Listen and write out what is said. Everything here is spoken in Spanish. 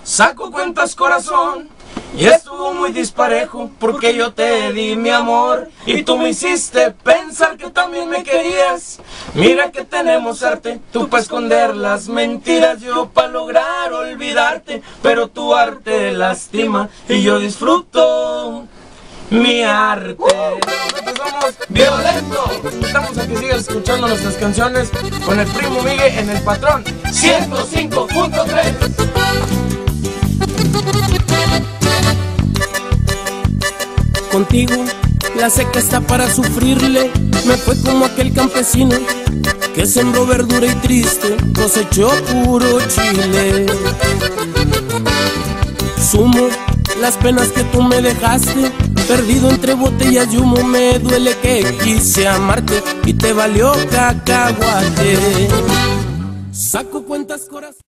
Saco cuentas, corazón, y estuvo muy disparejo, porque yo te di mi amor y tú me hiciste pensar que también me querías. Mira que tenemos arte, tú para esconder las mentiras, yo para lograr olvidarte, pero tu arte lastima y yo disfruto mi arte. Nosotros somos Violento. Estamos aquí, sigas escuchando nuestras canciones con el primo Migue en El Patrón 105.3. Contigo la seca está para sufrirle. Me fue como aquel campesino que sembró verdura y triste cosechó puro chile. Sumo las penas que tú me dejaste, perdido entre botellas de humo. Me duele que quise amarte y te valió cacahuate. Saco cuentas, corazón.